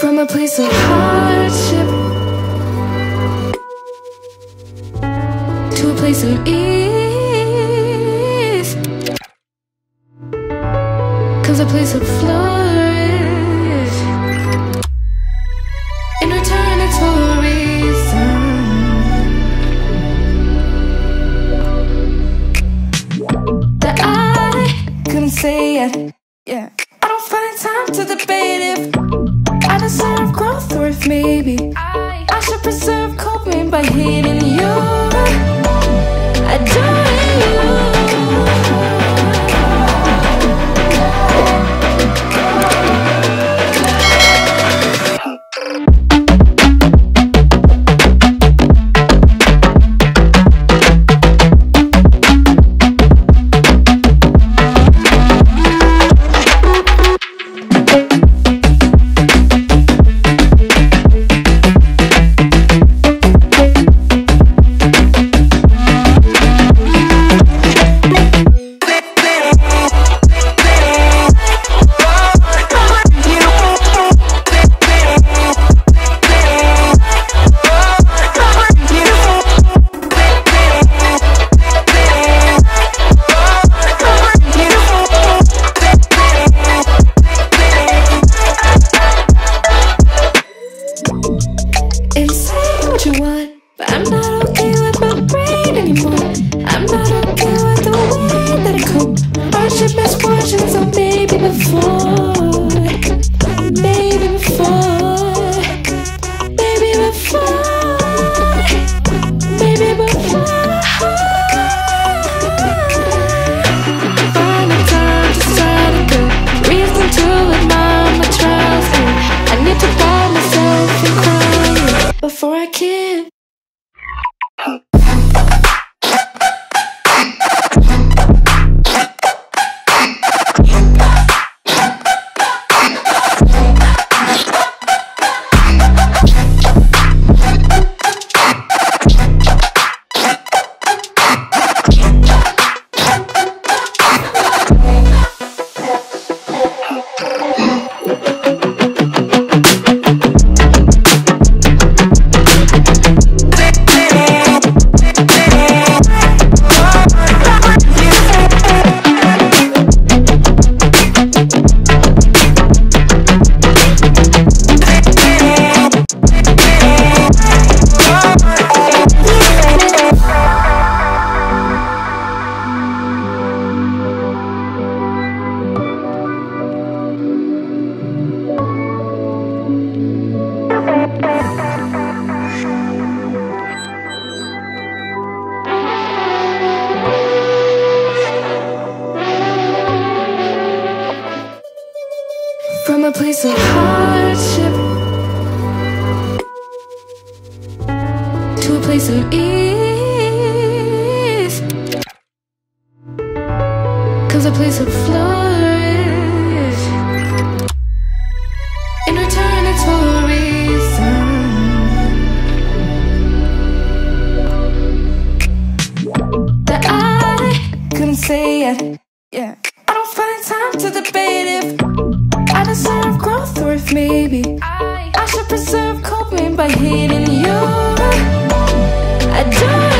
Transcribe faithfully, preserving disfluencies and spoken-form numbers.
From a place of hardship to a place of ease, comes a place of flourish. In return it's for a reason that I couldn't say yet. Yeah, I don't find time to debate if I deserve growth, or if maybe I, I should preserve coping by hating you, adoring you. Before I can. From a place of hardship to a place of ease, comes a place of flourish. In return it's for a reason that I couldn't say yet. Yeah, I don't find time to debate if I deserve growth, or if maybe I, I should preserve coping by hating you, adoring